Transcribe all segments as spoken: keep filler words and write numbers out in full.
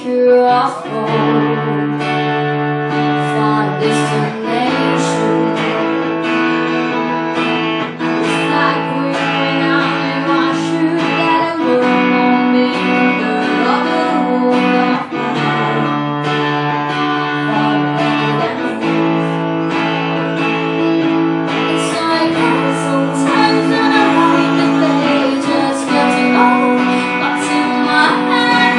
barbecue off home. Find destination. It's like we went out and watched you that it won't be the other world of mine. Far better than this. It's like that sometimes when I write that they just get to know what's in my head.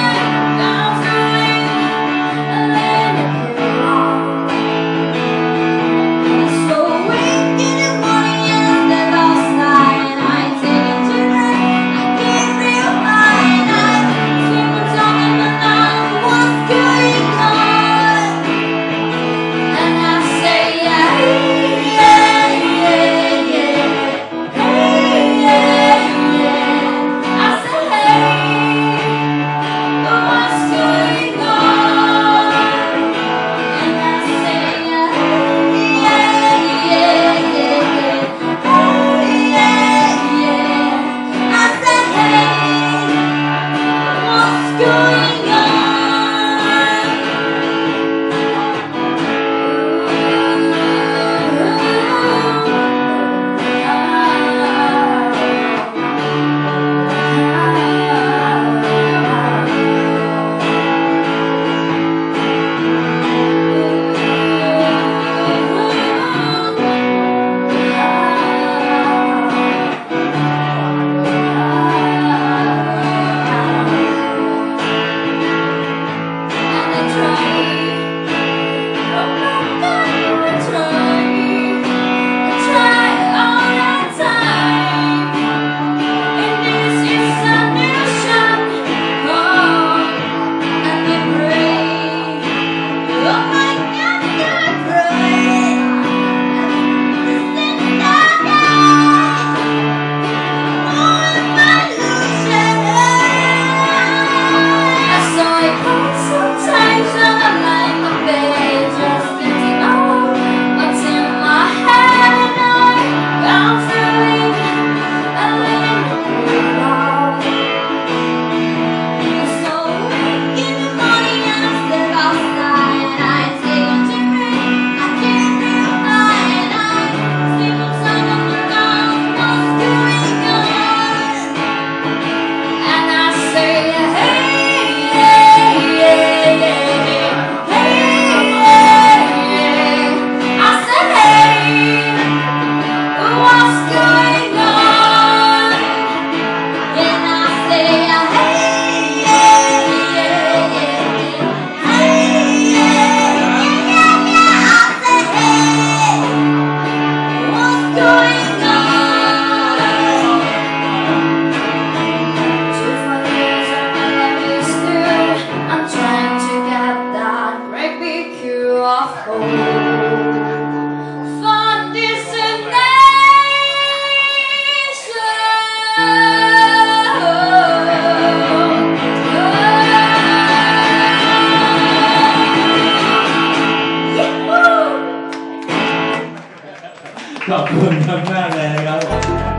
Fun destination. ขอบคุณมากๆเลยนะครับ